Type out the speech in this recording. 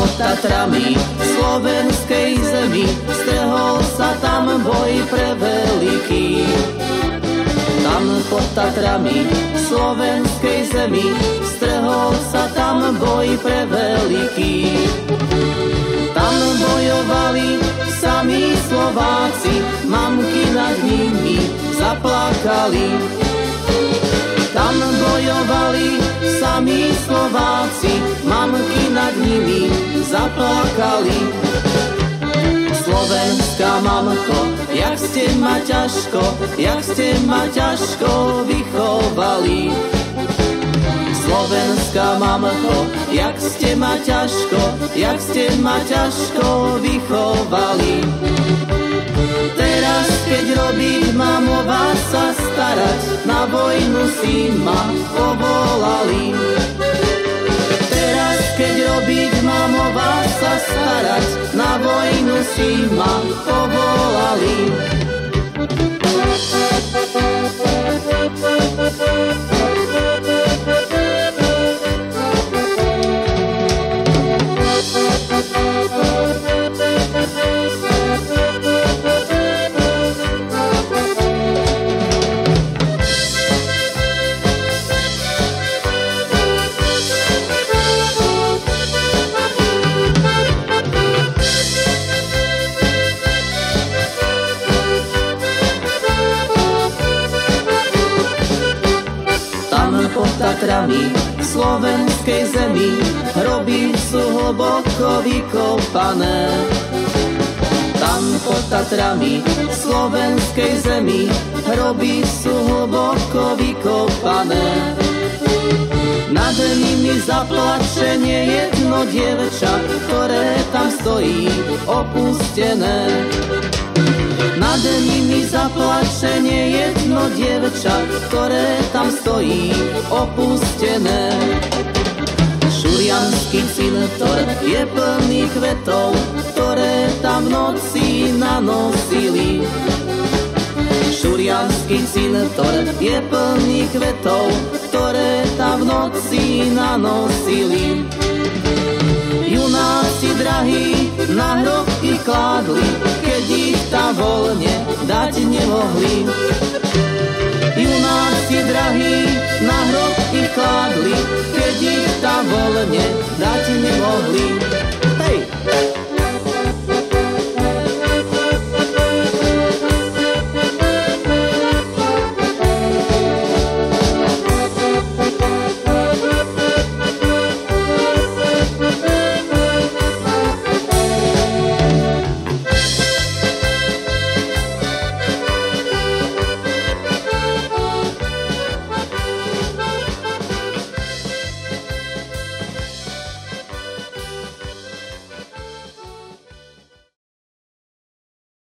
pod Tatrami, slovenskej zemi, strhol sa tam boj preveliký. Tam pod Tatrami, slovenskej zemi, strhol sa tam boj preveliký. Tam bojovali sami Slováci, mamky nad nimi zaplakali. Tam bojovali sami Slováci, mamky nad nimi zaplakali. Slovenská mamko, jak ste ma ťažko vychovali. Slovenská mamko, jak ste ma ťažko vychovali. Teraz, keď robiť mám o vás sa starať, na vojnu si ma povolali. Teraz, keď robiť mám o vás sa starať, na vojnu si ma povolali. Pod Tatrami, slovenskej zemi, hroby sú hlboko vykopané. Tam pod Tatrami, slovenskej zemi, hroby sú hlboko vykopané. Nad nimi zaplačenie jedno dievča, ktoré tam stojí opustené. Nad nimi zaplačenie jedno dievča, ktoré tam stojí opustené. Šuriansky cintor je plný kvetov, ktoré tam v noci nanosili. Šuriansky cintor je plný kvetov, ktoré tam v noci nanosili. Junáci drahí na hrob ich kládli, keď ich tam voľne dať nemohli. Junáci drahí na hrob ich kládli, keď ich tam voľne dať nemohli.